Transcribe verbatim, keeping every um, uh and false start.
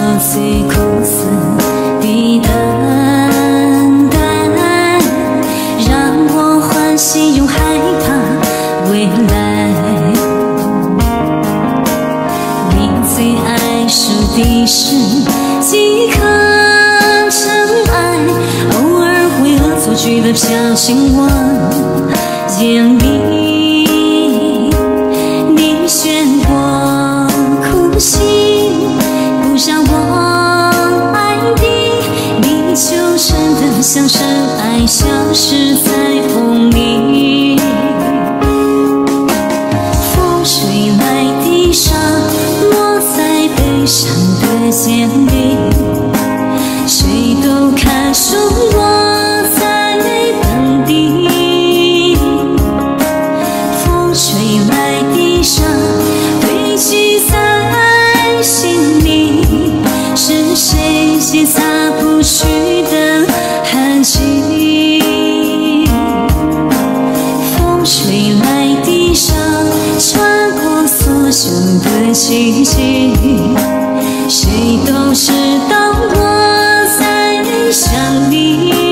最苦涩的等待，让我欢喜又害怕未来。你最爱数的是几颗尘埃，偶尔会恶作剧地飘进我眼里。你选我苦心，不让我爱你，你就真的像尘埃，消失在风里。风吹来的沙，落在悲伤的肩里，谁都看出我在等你。风吹来的沙，堆积在心里，是谁写擦不去的痕迹？风吹来的沙，穿过所有的奇迹，谁都知道我在想你。